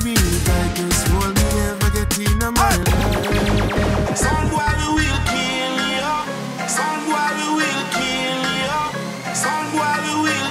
me the tightest hold me ever get in my life. Soundboy, we will kill you. Soundboy, we will kill you. Soundboy, we will.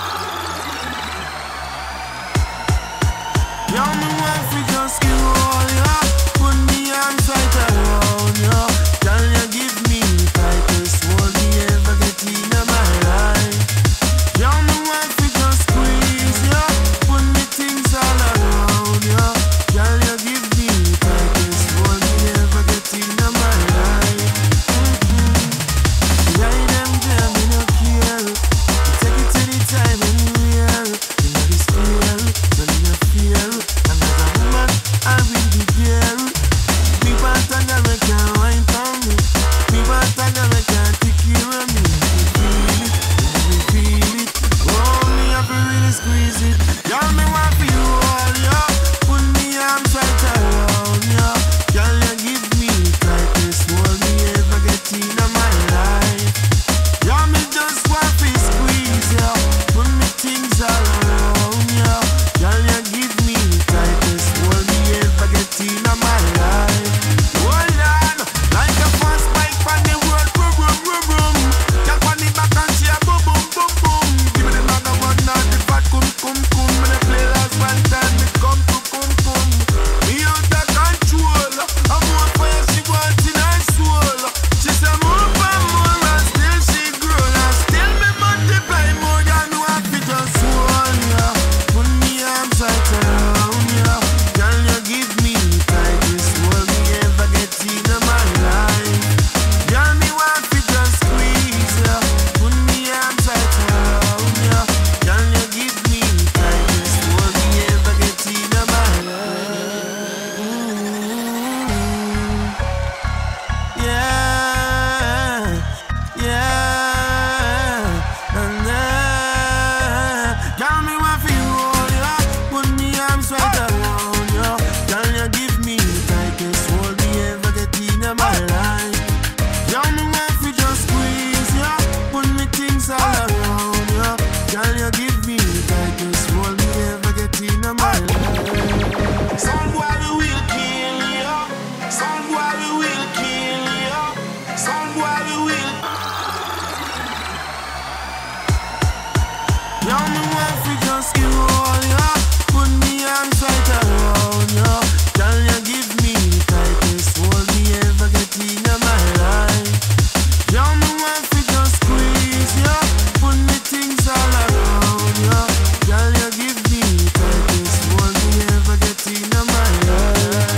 Yo, me want to just give all ya. Put me arms right around ya. Can you give me the tightest hold me ever get in my life? Yo, me want to just squeeze ya. Put me things all around ya. Can you give me the tightest hold me ever get in my life? Ride them jam, me no care. Take it anytime, anywhere. You know this fear, so me no fear. And as a woman, I will be there. Me want a girl that can wine for me. Me want a girl that can take care of me. Me feel it. Oh, me have to really squeeze it. Y'all me want for you all, yo. Put me arms right around, yo. Girl, you give me the tightest hold me ever get in my life. Y'all me just want to squeeze, yo. Put me things all around, yo. Girl, you give me the tightest hold me ever get in my life. Hold on, like a fast bike on the road, boom, boom, boom, boom. Jump on the back and say boom, boom, boom, boom. Give me the bag of one now, the fat cum, cum, cum. Me the play last one time, me come to cum, cum. Me out of control, I'm more fire she wants in her soul. She say more and more and still she grow. And still me multiply more than what we just want, yeah. Put me arms right around, yeah. Can you give me the tightest hold me ever get in my life? Girl, me want to just squeeze, yeah. Put me arms right around, yeah. Can you give me the tightest hold me ever get in my life? Yeah, yeah, and girl, me want for you all, yeah. Put me arms right around, yeah. Can you give me the tightest hold me ever get in my life? Girl, me want to just squeeze, yeah. Put me things all around, yeah. Can you give me the tightest hold me ever get in my life? Soundboy, we will kill you. Soundboy, we will kill you. Soundboy, we will. Yo, me want to just give all, yeah. Put me arms right around, yeah. Can you give me the tightest hold me ever get in my life? Yo, me want to just squeeze, yeah. Put me things all around, yeah. Can you give me the tightest hold me ever get in my life?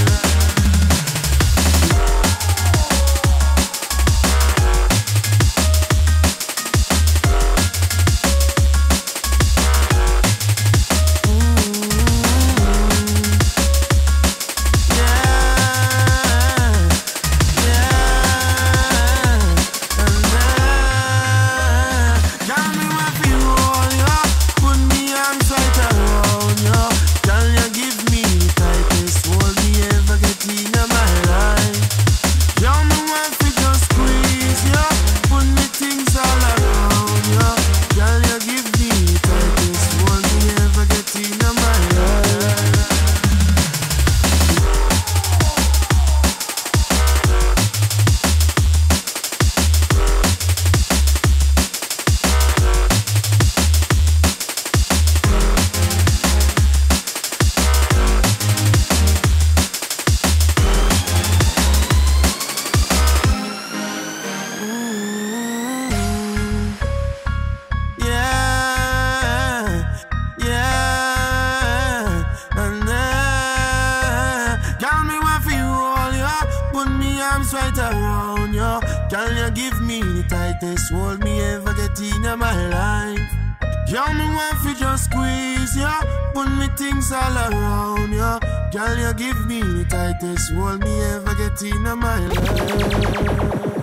Right around you. Can you give me the tightest hold me ever get in my life? Girl, me want to just squeeze ya. Put me things all around ya. Can you give me the tightest hold me ever get in my life?